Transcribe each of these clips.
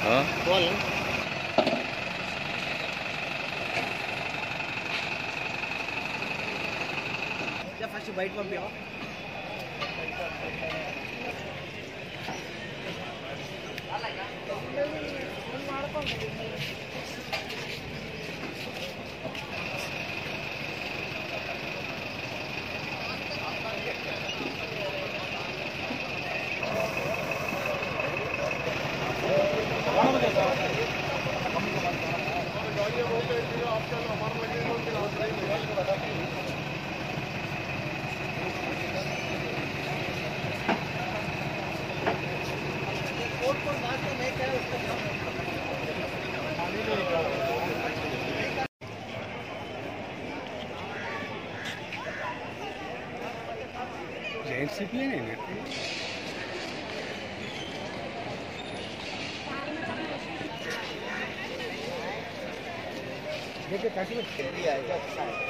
हाँ बोल क्या फर्स्ट बाइट पंप है JNCP है नहीं देखिए काशी में खेती आएगा अच्छा है।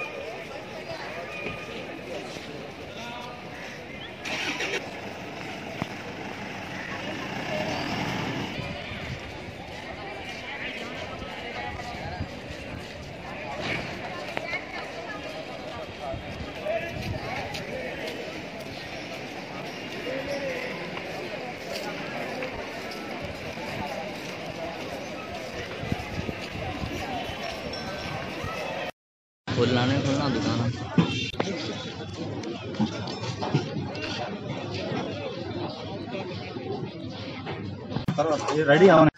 खुलना दुकान रेडी आओ